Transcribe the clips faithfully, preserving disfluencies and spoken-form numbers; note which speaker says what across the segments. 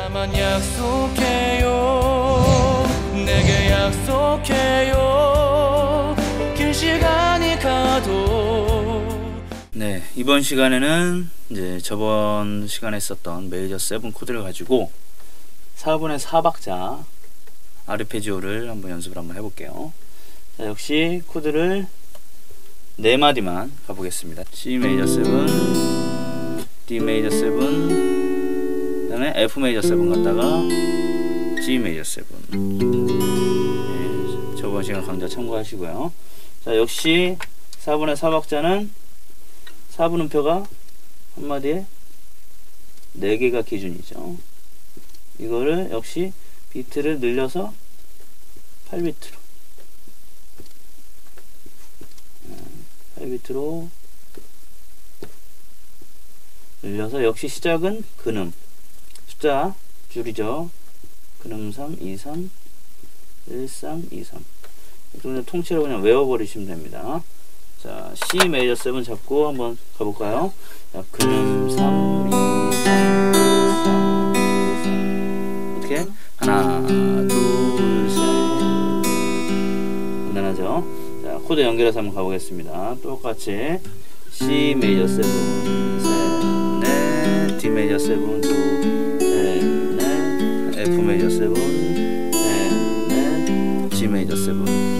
Speaker 1: 다만 약속해요. 내게 약속해요. 긴 시간이 가도.
Speaker 2: 네, 이번 시간에는 이제 저번 시간에 썼던 메이저 세븐 코드를 가지고 사분의 사 박자 아르페지오를 한번 연습을 한번 해볼게요. 자, 역시 코드를 네 마디만 가보겠습니다. C 메이저 세븐, D 메이저 세븐, 그 다음에 F 메이저 세븐 갔다가 G 메이저 세븐. 네, 저번 시간 강좌 참고하시고요. 자, 역시 사분의 사 박자는 사 분음표가 한마디에 네 개가 기준이죠. 이거를 역시 비트를 늘려서 팔 비트로 팔 비트로 늘려서 역시 시작은 근음 숫자 줄이죠. 근음 삼, 이, 삼, 일, 삼, 이, 삼. 그냥 통째로 그냥 외워버리시면 됩니다. 자, C 메이저 세븐 잡고 한번 가볼까요? 자, 근음 삼, 이, 삼, 일, 삼, 일, 삼. 어떻게? 하나, 둘, 셋. 간단하죠? 자, 코드 연결해서 한번 가보겠습니다. 똑같이 C 메이저 세븐, 셋, 넷, D 메이저 세븐, 둘, 셋, 넷, F 메이저 세븐, 셋, 넷, G 메이저 세븐.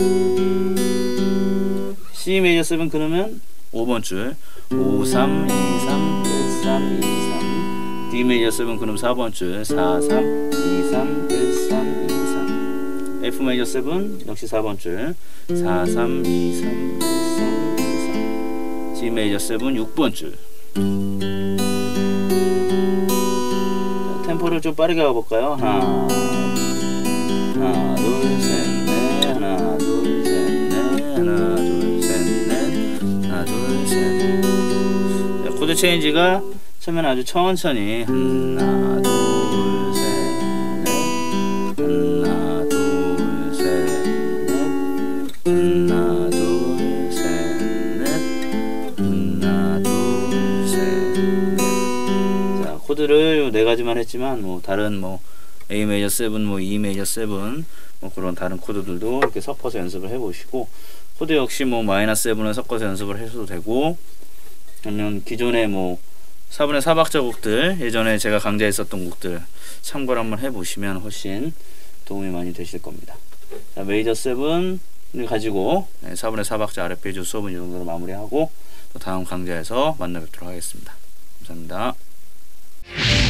Speaker 2: C 메이저 세븐 그러면 오 번 줄 오, 삼, 이, 삼, 일, 삼, 이, 삼. D 메이저 세븐 그럼 사 번 줄 사, 삼, 이, 삼, 일, 삼, 이, 삼. F 메이저 세븐 역시 사 번 줄 사, 삼, 이, 삼, 일, 삼, 이, 삼. G 메이저 세븐 육 번 줄. 자, 템포를 좀 빠르게 가볼까요? 하나, 하나, 둘, 셋, 넷, 하나, 둘, 셋, 넷, 하나, 둘. 하나 둘 셋. 코드 체인지가 처음엔 아주 천천히 하나 둘 셋 넷 하나 둘 셋 넷 하나 둘 셋 넷 하나 둘 셋 넷. 자, 코드를 네 가지만 했지만 뭐 다른 뭐 A 메이저 세븐, 뭐 E 메이저 세븐 뭐 그런 다른 코드들도 이렇게 섞어서 연습을 해보시고, 코드 역시 뭐 마이너 세븐을 섞어서 연습을 해도 되고, 아니면 기존의 뭐 사분의 사 박자 곡들, 예전에 제가 강좌했었던 곡들 참고를 한번 해보시면 훨씬 도움이 많이 되실 겁니다. 자, 메이저 세븐을 가지고 사분의 사 박자 아르페지오 수업은 이 정도로 마무리하고 또 다음 강좌에서 만나 뵙도록 하겠습니다. 감사합니다.